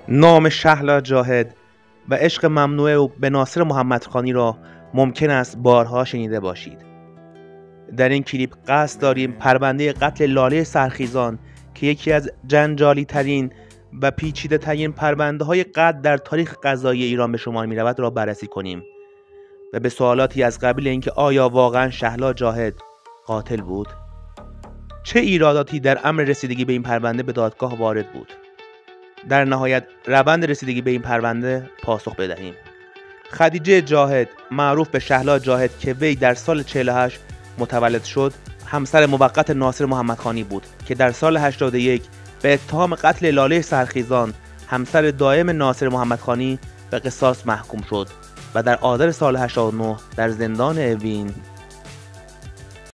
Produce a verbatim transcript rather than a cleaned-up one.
نام شهلا جاهد و عشق ممنوع او به ناصر محمدخانی را ممکن است بارها شنیده باشید. در این کلیپ قصد داریم پرونده قتل لاله سرخیزان که یکی از جنجالی ترین و پیچیده ترین پرونده های قتل در تاریخ قضایی ایران به شمار می رود را بررسی کنیم و به سوالاتی از قبیل اینکه آیا واقعا شهلا جاهد قاتل بود؟ چه ایراداتی در امر رسیدگی به این پرونده به دادگاه وارد بود؟ در نهایت روند رسیدگی به این پرونده پاسخ بدهیم. خدیجه جاهد معروف به شهلا جاهد که وی در سال چهل و هشت متولد شد، همسر موقت ناصر محمدخانی بود که در سال هشتاد و یک به اتهام قتل لاله سرخیزان همسر دائم ناصر محمدخانی به قصاص محکوم شد و در آذر سال هشتاد و نه در زندان اوین